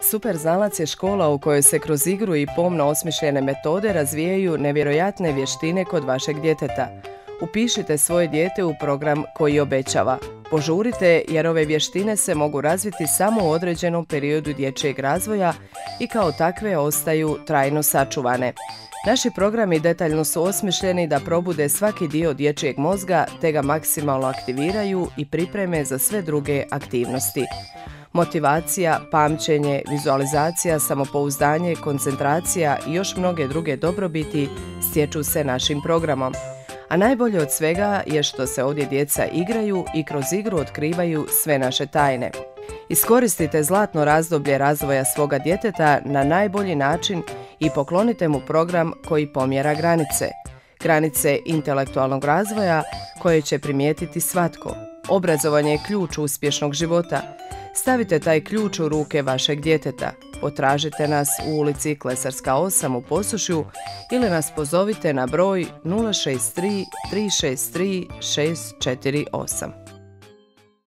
Super znalac je škola u kojoj se kroz igru i pomno osmišljene metode razvijaju nevjerojatne vještine kod vašeg djeteta. Upišite svoje dijete u program koji obećava. Požurite jer ove vještine se mogu razviti samo u određenom periodu dječjeg razvoja i kao takve ostaju trajno sačuvane. Naši programi detaljno su osmišljeni da probude svaki dio dječjeg mozga te ga maksimalno aktiviraju i pripreme za sve druge aktivnosti. Motivacija, pamćenje, vizualizacija, samopouzdanje, koncentracija i još mnoge druge dobrobiti stječu se našim programom. A najbolje od svega je što se ovdje djeca igraju i kroz igru otkrivaju sve naše tajne. Iskoristite zlatno razdoblje razvoja svoga djeteta na najbolji način i poklonite mu program koji pomjera granice. Granice intelektualnog razvoja koje će primijetiti svatko. Obrazovanje je ključ uspješnog života. Stavite taj ključ u ruke vašeg djeteta. Potražite nas u ulici Klesarska 8 u Posušju ili nas pozovite na broj 063 363 648.